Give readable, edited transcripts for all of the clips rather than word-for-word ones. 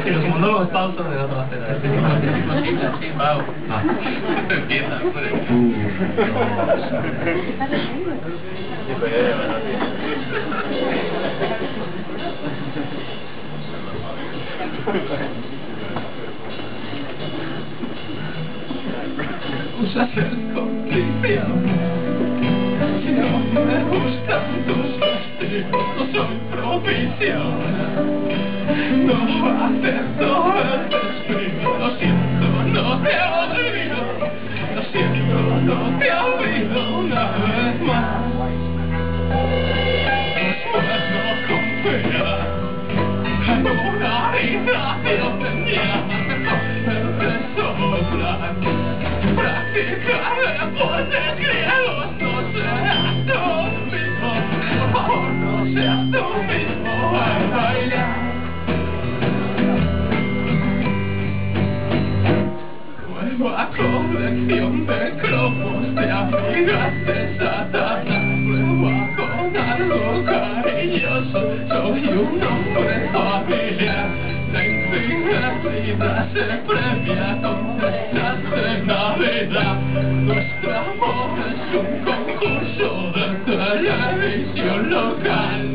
Pero como no lo pauso, me lo va a hacer. Sí, Pau. Empieza, hombre. Usa ser condición. Si no me gustan tus vestidos, soy provisión. No acepto el despido. Lo siento, no te olvido. Lo siento, no te olvido una vez más. Puedo confiar en una habitación de mierda con el sobrar. Practicar deportes griegos, no seas tú mismo. Por favor, no seas tú mismo al bailar. Nueva colección de cromos de amigas de Satanás. Prueba con algo cariñoso, soy un hombre familiar. La infidelidad se premia con cestas de Navidad. Nuestro amor es un concurso de televisión local.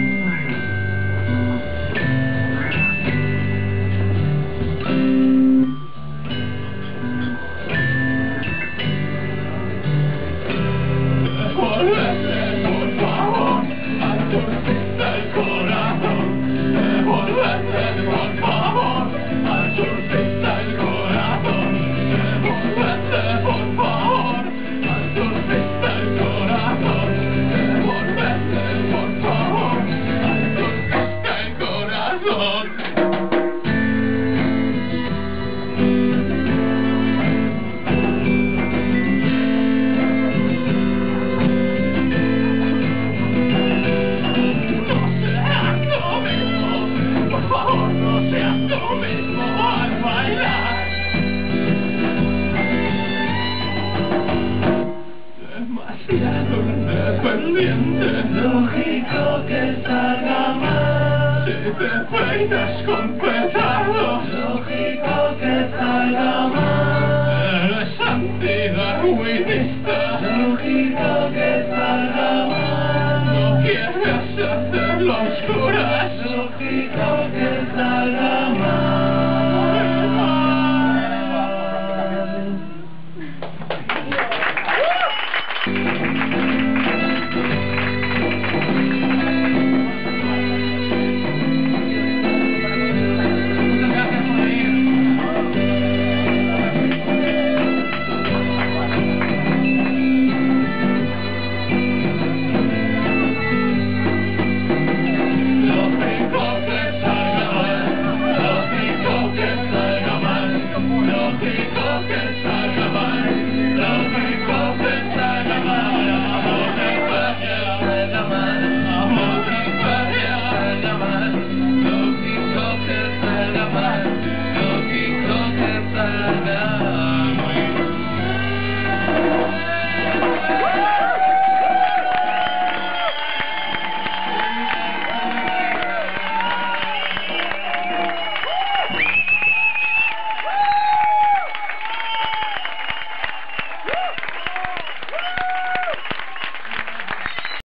Devuélvete, por favor, a tu artista el corazón. Devuélvete, por favor, a tu artista el corazón. Devuélvete, por favor, a tu artista el corazón. Devuélvete, por favor, a tu artista el corazón. Demasiado independiente, lógico que salga mal. Si te peinas con petardos, lógico que salga mal. Eres antidarwinista, lógico que salga mal. No quieres hacerlo a oscuras,